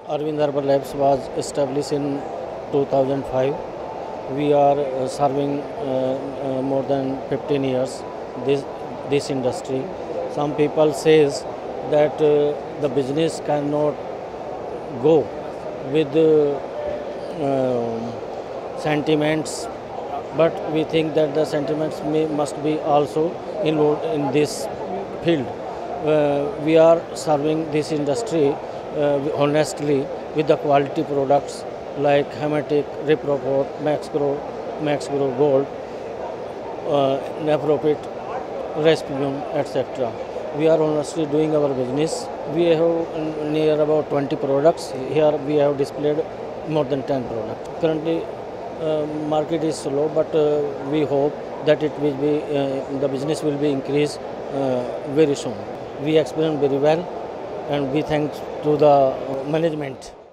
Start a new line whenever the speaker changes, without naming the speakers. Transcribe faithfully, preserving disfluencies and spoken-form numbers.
Arvind Herbal Labs was established in two thousand five. We are uh, serving uh, uh, more than fifteen years this this industry. Some people says that uh, the business cannot go with uh, um sentiments, but we think that the sentiments may, must be also involved in this field. Uh, we are serving this industry uh, honestly with the quality products like Hematic, Riprocort, Maxgrow, Maxgrow Gold, uh, Nephropit, Respium, et cetera. We are honestly doing our business. We have near about twenty products. Here we have displayed more than ten products. Currently, uh, market is slow, but uh, we hope that it will be uh, the business will be increased uh, very soon. We explain very well, and we thank to the management.